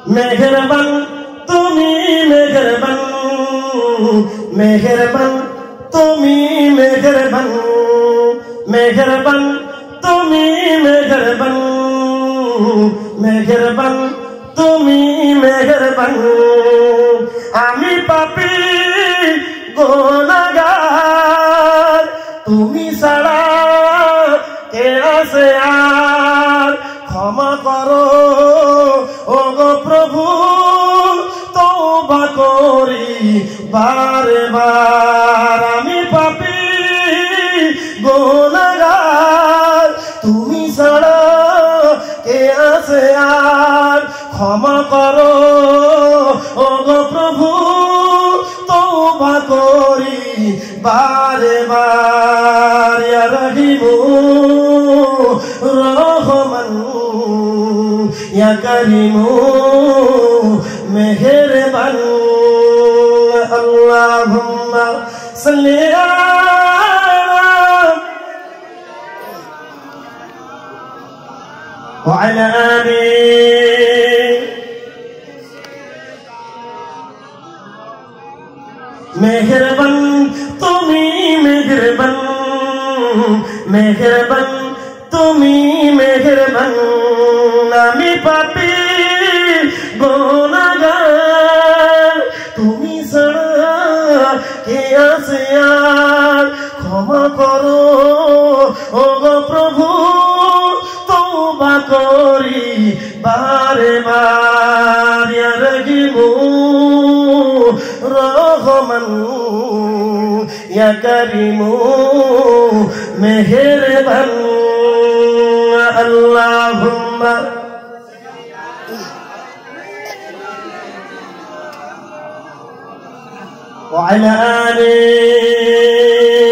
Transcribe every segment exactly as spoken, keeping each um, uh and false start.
মেহেরবান তুমি মেহেরবান মেহেরবান তুমি মেহেরবান মেহেরবান তুমি মেহেরবান মেহেরবান তুমি মেহেরবান আমি পাপী গুনাহগার তুমি ছাড়া কে আছে আর ক্ষমা করো ও গো প্রভু তওবা করি বারে বার আমি পাপী গুনাহগার তুমি ছাড়া কে আছে আর ক্ষমা করো ও গো প্রভু তওবা করি বারে বার ইয়া রহিমু রহমান ইয়া করিমু মেহেরবান আল্লাহুম্মা সাল্লি ওয়া আলা আলিহি মেহেরবান তুমি মেহেরবান মেহেরবান তুমি মেহেরবান আমি পাপী গুনাহগার তুমি ছাড়া কে আছে আর ক্ষমা করো ও গো প্রভু তওবা করি বারে বার ইয়া রহিমু রহমান ইয়া করিমু মেহেরবান আল্লাহুম্মা ওয়া আলা আলিহি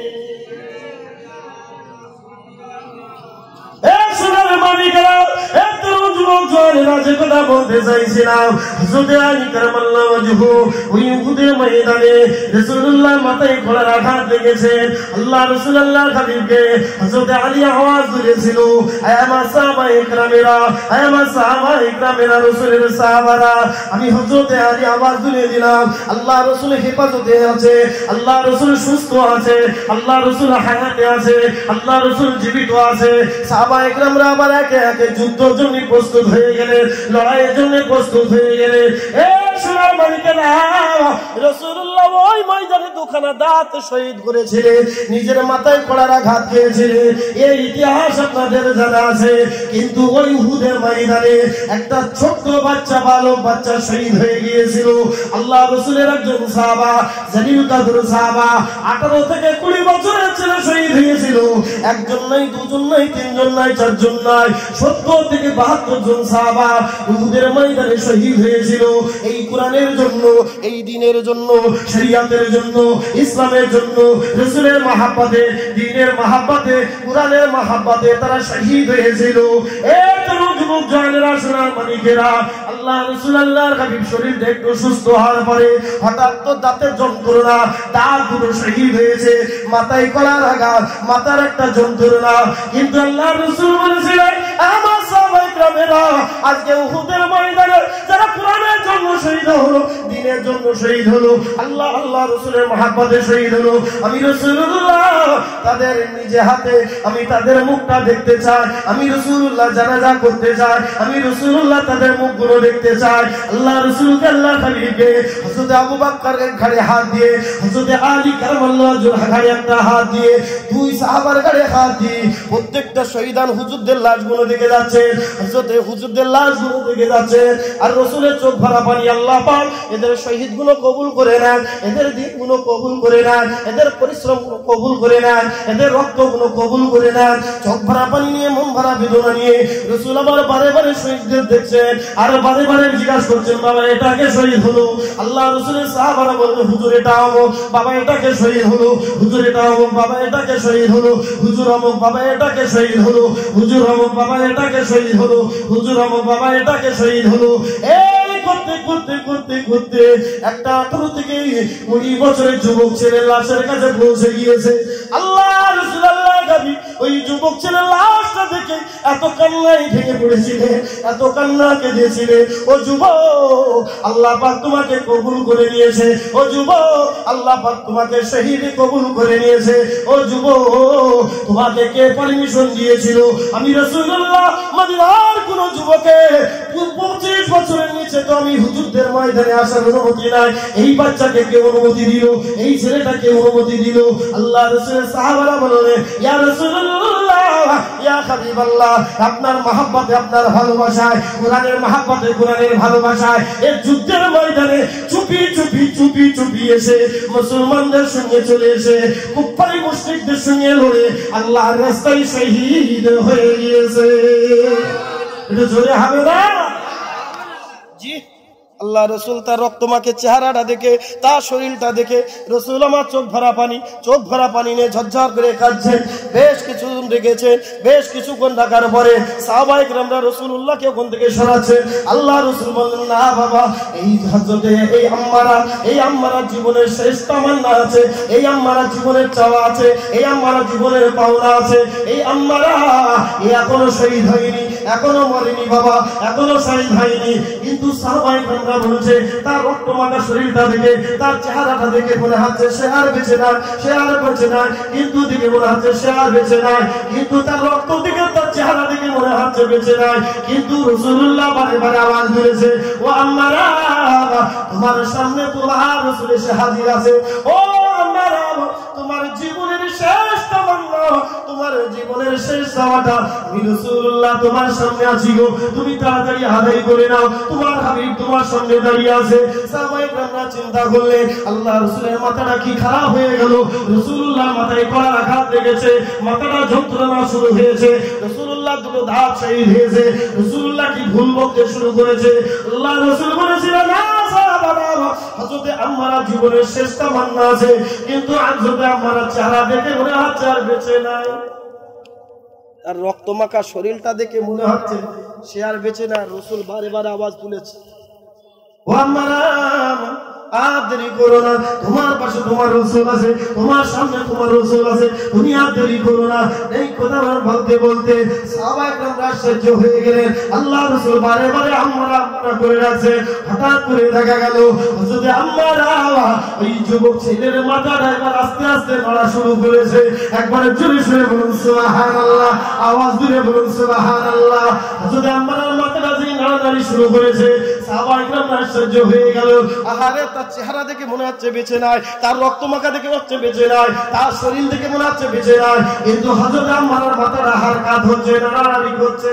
এ সোনার মানিকেরা এত যুবক জওয়ানেরা যে কথা বলতে চাইছিলাম হযরত আলী কারামাল্লাহু ওয়াজহু ওই উহুদের ময়দানে রাসূলুল্লাহ মাথায় খোলার আঘাত লেগেছেন আল্লাহ রাসূল আল্লাহর হাবিবকে হযরত আলী আওয়াজ দিয়েছিল আয় আমার সাহাবায়ে কেরামেরা আয় আমার সাহাবায়ে কেরামেরা রাসূলের সাহাবারা আমি হযরত আলী আওয়াজ দিয়ে দিলাম আল্লাহ রাসূল হেফাজতে আছে আল্লাহ রাসূল সুস্থ আছে আল্লাহ রাসূল হায়াতে আছে আল্লাহ রাসূল জীবিত আছে সাহাবায়ে কেরামরা আবার একে একে যুদ্ধের জন্য প্রস্তুত হয়ে গেলেন লড়াইয়ের জন্য প্রস্তুত হয়ে গেলেন এ সোনার মানিকেরা রাসূলুল্লাহ ওই ময়দানে দুখানা দাঁত শহীদ করেছিলেন নিজের মাথায় কড়ার আঘাত খেয়েছিলেন এই ইতিহাস আপনাদের জানা আছে কিন্তু ওই উহুদের ময়দানে একটা ছোট্ট বাচ্চা বালক বাচ্চা শহীদ হয়ে গিয়েছিল আল্লাহ রাসূলের একজন সাহাবা জলিল কাদর সাহাবা আঠারো থেকে কুড়ি বছরের ছেলে শহীদ হয়েছিল একজন নাই দুজন নাই তিনজন নাই চারজন নাই সত্তর থেকে বাহাত্তর জন সাহাবা উহুদের ময়দানে শহীদ হয়েছিল এই কোরআনের জন্য এই দ্বীনের জন্য শরীয়তের জন্য ইসলামের জন্য রাসূলের মহব্বতে দ্বীনের মহব্বতে কোরআনের মহব্বতে তারা শহীদ হয়েছিল এত যুবক জওয়ানেরা সোনার মানিকেরা আল্লাহ রাসূল আল্লাহর হাবিব শরীরটা একটু সুস্থ হওয়ার পরে হঠাৎ তো দাঁতের যন্ত্রণা দাঁত দুটো শহীদ হয়েছে মাথায় কড়ার আঘাত মাথার একটা যন্ত্রণা কিন্তু আল্লাহ রাসূল বলেছিলেন আমার সাহাবায়ে কেরামেরা আজকে উহুদের ময়দানে যারা কোরআনের জন্য শহীদ হলো দ্বীনের জন্য শহীদ হলো আল্লাহ আল্লাহ রাসূলের মহব্বতে শহীদ হলো আমি রাসূলুল্লাহ তাদের নিজে হাতে আমি তাদের মুখটা দেখতে চাই আমি রাসূলুল্লাহ জানাজা করতে চাই আমি রাসূলুল্লাহ তাদের মুখগুলো দেখতে চাই আল্লাহ রাসূলকে আল্লাহ হাবিবকে হযরত আবু বকরের ঘাড়ে হাত দিয়ে হযরত আলী কারামাল্লাহু ওয়াজহুর ঘাড়ে একটা হাত দিয়ে দুই সাহাবার ঘাড়ে হাত দিয়ে প্রত্যেকটা শহীদান হুজুরদের লাশগুলো দেখে যাচ্ছে হযরত হুজুরদের লাশগুলো দেখে যাচ্ছে আর রাসূলের চোখ ভরা পানি আল্লাহ পাক এদের শহীদগুলো কবুল করে নেন এদের দিনগুলো কবুল করে নেন এদের পরিশ্রমগুলো কবুল করে নেন এদের রক্তগুলো কবুল করে নেন চোখ ভরা পানি নিয়ে মন ভরা বেদনা নিয়ে রাসূল আবার বারে বারে শহীদদের দেখছেন আর বারে বারে জিজ্ঞাসা করছেন বাবা এটাকে শহীদ হলো আল্লাহ রাসূলের সাহাবারা বললেন হুজুর এটা অমুক বাবা এটাকে শহীদ হলো হুজুর এটা অমুক বাবা এটাকে শহীদ হলো হুজুর অমুক বাবা এটাকে শহীদ হলো হুজুর অমুক বাবা এটাকে শহীদ হলো হুজুর অমুক বাবা এটাকে শহীদ হলো এই করতে করতে করতে করতে একটা আঠারো থেকে কুড়ি বছরের যুবক ছেলে লাশের কাছে পৌঁছে গিয়েছে আল্লাহ রাসূল আল্লাহর গাবি ওই যুবক ছেলে লাশটা দেখে এত কান্নায় ভেঙে পড়েছিলে, এত কান্না কেঁদেছিলে। ও যুবক, আল্লাহ পাক তোমাকে কবুল করে নিয়েছে। ও যুবক, আল্লাহ পাক তোমাকে শহীদ কবুল করে নিয়েছে। ও যুবক, তোমাকে কে পারমিশন দিয়েছিল? আমি রাসূলুল্লাহ মদিনার কোন যুবকে পঁচিশ বছরের নিচে তো আমি হুজুরদের ময়দানে আসার অনুমতি নাই। এই বাচ্চাকে কে অনুমতি দিল? এই ছেলেটাকে অনুমতি দিল। আল্লাহ রাসূলের সাহাবারা বললেন, ইয়া রাসূলুল্লাহ, ইয়া হাবিবাল্লাহ, আপনার মহব্বতে, আপনার ভালোবাসায়, কোরআনের মহব্বতে, কোরআনের ভালোবাসায় এই যুদ্ধের ময়দানে চুপি চুপি চুপি চুপি এসে মুসলমানদের সঙ্গে চলে এসে কুফারি মুশরিকদের সঙ্গে লড়ে আল্লাহর রাস্তায় শহীদ হয়ে গিয়েছে। এটা জোরে হবে না? জি। আল্লাহ রসুল তার রক্তমাকে চেহারাটা দেখে, তার শরীরটা দেখে রসুল আমার চোখ ভরা পানি, চোখ ভরা পানি নিয়ে ঝরঝর করে কাঁদছেন। বেশ কিছুক্ষণ রেখেছেন। বেশ কিছুক্ষণ রাখার পরে সাহাবায়ে কেরামরা রাসূলুল্লাহকে ওখান থেকে সরাচ্ছেন। আল্লাহ রসুল বললেন, না বাবা, এই হযরতে এই আম্মারা, এই আম্মারা জীবনের শেষ তামান্না আছে, এই আম্মারা জীবনের চাওয়া আছে, এই আম্মারা জীবনের পাওনা আছে। এই আম্মারা এখনো শহীদ হয়নি, এখনো মরেনি বাবা, এখনো শহীদ হয়নি। কিন্তু সাহাবায়ে কেরাম বলেছে তার রক্তমাখা শরীরটা দেখে, তার চেহারাটা দেখে মনে হচ্ছে সে আর বেঁচে নাই, সে আর বেঁচে নাই। কিন্তু দিকে মনে হচ্ছে সে আর বেঁচে নাই, কিন্তু তার রক্ত দিকে, তার চেহারা দিকে মনে হচ্ছে বেঁচে নাই। কিন্তু রাসূলুল্লাহ বারে বারে আওয়াজ দিয়েছে, ও আম্মারা, তোমার সামনে তোমার রাসূল এসে হাজির আছে। ও আম্মারা, তোমার জীবনের শেষ তামান্না, তোমার জীবনের শেষ চাওয়াটা আমি রাসূলুল্লাহ তোমার সামনে আছি গো, তুমি তাড়াতাড়ি আদায় করে নাও, তোমার হাবিব তোমার সামনে দাঁড়িয়ে আছে। সাহাবায়ে কেরামরা চিন্তা করলেন, আল্লাহ রাসূলের মাথাটা কি খারাপ হয়ে গেল? রাসূলুল্লাহ মাথায় কড়া আঘাত লেগেছে, মাথাটা যন্ত্রণা শুরু হয়েছে। রাসূলুল্লাহ দুটো ধাপ শহীদ হয়েছে। রাসূলুল্লাহ কি ভুল বলতে শুরু করেছে? আল্লাহ রাসূল বলেছিলেন, না সাহাবারা, হযরতে আম্মারা জীবনের শেষ তামান্না আছে, কিন্তু হযরতে আম্মারা চেহারা দেখে মনে হচ্ছে আর বেঁচে নাই। আর রক্তমাখা শরীরটা দেখে মনে হচ্ছে সে আর বেঁচে না। রাসূল বারে বারে আওয়াজ তুলেছে, ও আম্মারা, আর দেরি করো না, তোমার পাশে তোমার রাসূল আছে, তোমার সামনে তোমার রাসূল আছে, তুমি আর দেরি করো না। এই কথা বলতে বলতে সাহাবায়ে কেরামরা আশ্চর্য হয়ে গেলেন। আল্লাহ রাসূল বারে বারে আম্মারা আম্মারা করে রাখছে। হঠাৎ করে দেখা গেল হযরতে আম্মারা ওই যুবক ছেলের মাথাটা এবার আস্তে আস্তে নড়া শুরু করেছে। একবার জোরে জোরে বলুন সুবহানাল্লাহ, আওয়াজ দিয়ে বলুন সুবহানাল্লাহ। হযরতে আম্মারার মাথাটা যেই নাড়ানাড়ি শুরু করেছে, সাহাবায়ে কেরামরা আশ্চর্য হয়ে গেল। আহারে, তার চেহারা দেখে মনে হচ্ছে বেঁচে নাই, তার রক্তমাখা দেখে হচ্ছে বেঁচে নাই, তার শরীর দেখে মনে হচ্ছে বেঁচে নাই। কিন্তু হযরত আম্মারার মাথাটা হারকাত হচ্ছে, নাড়ানাড়ি করছে,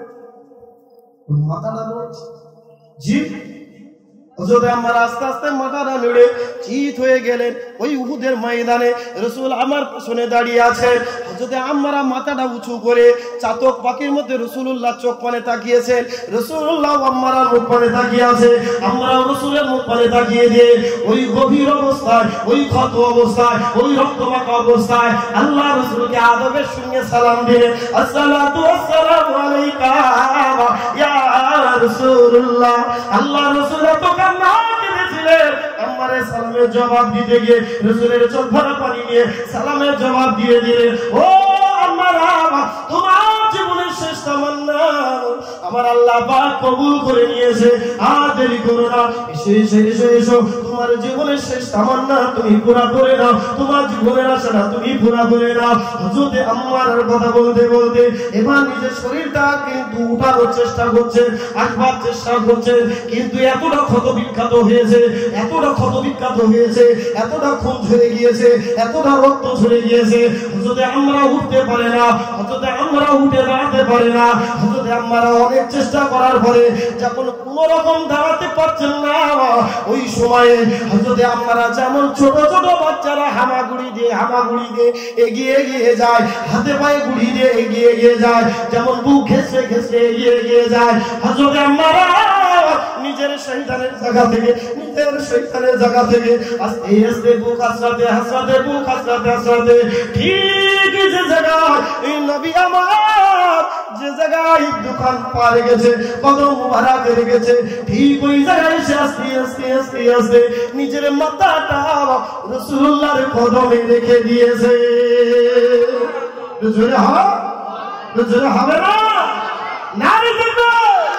মাথাটা নড়ছে। জি। হযরত আম্মারা আস্তে আস্তে মাথাটা নেড়ে চিত হয়ে গেলেন। ওই উহুদের ময়দানে রাসূল আমার পেছনে দাঁড়িয়ে আছেন। হযরত আম্মারা মাথাটা উঁচু করে চাতক পাখির মধ্যে রাসূলুল্লাহ চোখ পানে তাকিয়েছেন। রাসূলুল্লাহ আম্মারার মুখ পানে তাকিয়ে আছে। আম্মারা রাসূলের মুখ পানে তাকিয়ে দিয়ে ওই গভীর অবস্থায়, ওই ক্ষত অবস্থায়, ওই রক্তমাখা অবস্থায় আল্লাহ রাসূলকে আদবের সঙ্গে সালাম দিলেন, আসসালাতু ওয়াসসালামু আলাইকা ইয়া রাসূলুল্লাহ। আল্লাহ রাসূল তো কান্না কেঁদেছিলেন। আম্মারে সালামের জবাব দিতে গিয়ে রাসূলের চোখ ভরা পানি নিয়ে সালামের জবাব দিয়ে দিলেন, ও আম্মারা, তোমার জীবনের শেষ তামান্না আমার আল্লাহ পাক কবুল করে নিয়েছে। আর দেরি করো না, এসে এসে এসে এসো, তোমার জীবনের শেষ তামান্না তুমি পুরা করে নাও, তোমার জীবনের আশাটা তুমি পুরা করে নাও। হযরতে আম্মারার কথা বলতে বলতে এবার নিজের শরীরটা কিন্তু উঠানোর চেষ্টা করছে, আসবার চেষ্টা করছে, কিন্তু এতটা ক্ষত বিখ্যাত হয়েছে, এতটা ক্ষত বিখ্যাত হয়েছে, এতটা খুন ঝরে গিয়েছে, এতটা রক্ত ঝরে গিয়েছে। হযরতে আম্মারা উঠতে পারে না, হযরতে আম্মারা উঠে দাঁড়াতে পারে না। হযরতে আম্মারা অনেক চেষ্টা করার পরে যখন কোনো রকম দাঁড়াতে পারছেন না, ওই সময়ে হযরতে আম্মারা যেমন ছোট ছোট বাচ্চারা হামাগুড়ি দিয়ে হামাগুড়ি দিয়ে এগিয়ে এগিয়ে যায়, হাতে পায়ে গুড়ি দিয়ে এগিয়ে এগিয়ে যায়, যেমন বুক ঘেঁষে ঘেঁষে এগিয়ে এগিয়ে যায়, হযরতে আম্মারা নিজের শয়তানের জায়গা থেকে, নিজের শয়তানের জায়গা থেকে আস্তে আস্তে বুক আশ্রাতে আশ্রাতে বুক আশ্রাতে আশ্রাতে ঠিক যে জায়গায় এই নবী আমার যে জায়গায় দোকান পারে গেছে, কদম মুবারক রেখেছে, ঠিক ওই জায়গায় সে আস্তে আস্তে আস্তে আস্তে নিজের মাথাটা রাসূলুল্লাহর কদমে রেখে দিয়েছে। জোরে হবে, জোরে হবে না? নারী দেখবে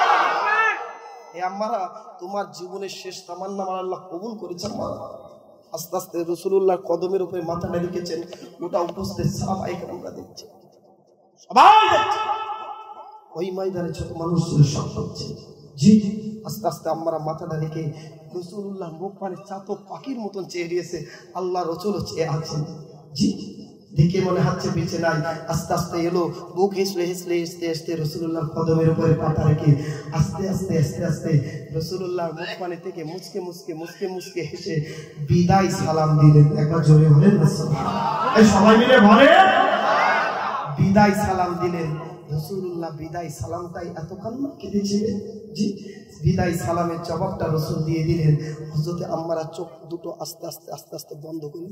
এ আম্মারা, তোমার জীবনের শেষ তামান্না আমার আল্লাহ কবুল করেছেন। আস্তে আস্তে রাসূলুল্লাহর কদমের উপরে মাথাটা রেখেছেন, ওটা উপস্থিত সাহাবায়ে কেরামরা দেখছে, সবাই দেখছে। ওই ময়দানে ছোট মানুষ সব হচ্ছে। জি, আস্তে আস্তে আম্মারা মাথাটা রেখে রাসূলুল্লাহ মুখ মানে চাতক পাখির মতন চেয়ে দিয়েছে, আল্লাহ রাসূলও চেয়ে আছেন। জি, দেখে মনে হচ্ছে বেঁচে নাই। আস্তে আস্তে এলো, বুক হেসলে হেসলে হেসতে হেসতে রাসূলুল্লাহর কদমের উপরে পাতা রেখে আস্তে আস্তে আস্তে আস্তে রাসূলুল্লাহর মুখ পানে থেকে মুচকে মুচকে মুচকে মুচকে হেসে বিদায় সালাম দিলেন। একবার জোরে বলেন না সুবহানাল্লাহ। এই সবাই মিলে বলে বিদায় সালাম দিলেন। রাসূলুল্লাহ বিদায় সালামটাই এত কান্না কেঁদেছিলেন। জি, বিদায় সালামের জবাবটা রাসূল দিয়ে দিলেন। হযরতে আম্মারা চোখ দুটো আস্তে আস্তে আস্তে আস্তে বন্ধ করে,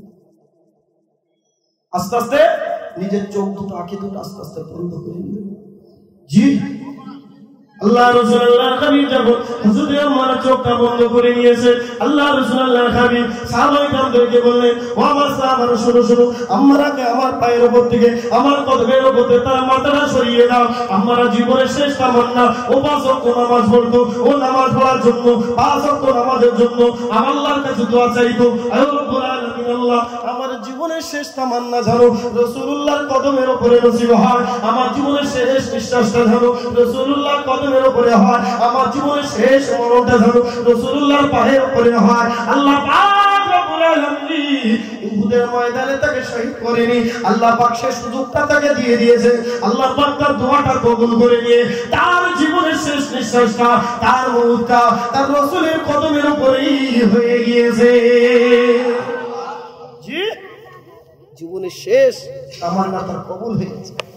আস্তে আস্তে নিজের চোখ দুটো আঁখি দুটো আস্তে আস্তে বন্ধ করে দিলেন। জি, আল্লাহ রাসূল আল্লাহর হাবিব যখন হযরত আম্মার চোখটা বন্ধ করে নিয়েছে, আল্লাহ রাসূল আল্লাহর হাবিব সাহাবায়ে কেরামদেরকে বললেন, ও আমার সাহাবারা শুনো শুনো, আম্মারাকে আমার পায়ের উপর থেকে আমার কদমের উপর থেকে তার মাথাটা সরিয়ে দাও। আম্মারা জীবনের শেষ তামান্না, ও পাঁচ ওয়াক্ত নামাজ পড়তো, ও নামাজ পড়ার জন্য, পাঁচ ওয়াক্ত নামাজের জন্য আমার আল্লাহর কাছে দোয়া চাইতো, আয় রব্বুল আলামিন আল্লাহ, আমার জীবনের শেষ তামান্না জানো রাসূলুল্লাহর কদমের উপরে নসিব হয়, আমার জীবনের শেষ নিঃশ্বাসটা জানো রাসূলুল্লাহর কদমের উপরে হয়, আমার জীবনের শেষ মরণটা জানো রাসূলুল্লাহর পায়ের উপরে হয়। আল্লাহ পাক রব্বুল আলামিন উহুদের ময়দানে তাকে শহীদ করেনি, আল্লাহ পাক সেই সুযোগটা তাকে দিয়ে দিয়েছে। আল্লাহ পাক তার দোয়াটা কবুল করে নিয়ে তার জীবনের শেষ নিঃশ্বাসটা, তার মউতটা তার রাসূলের কদমের উপরেই হয়ে গিয়েছে। জি, জীবনের শেষ তামান্না তার কবুল হয়েছে।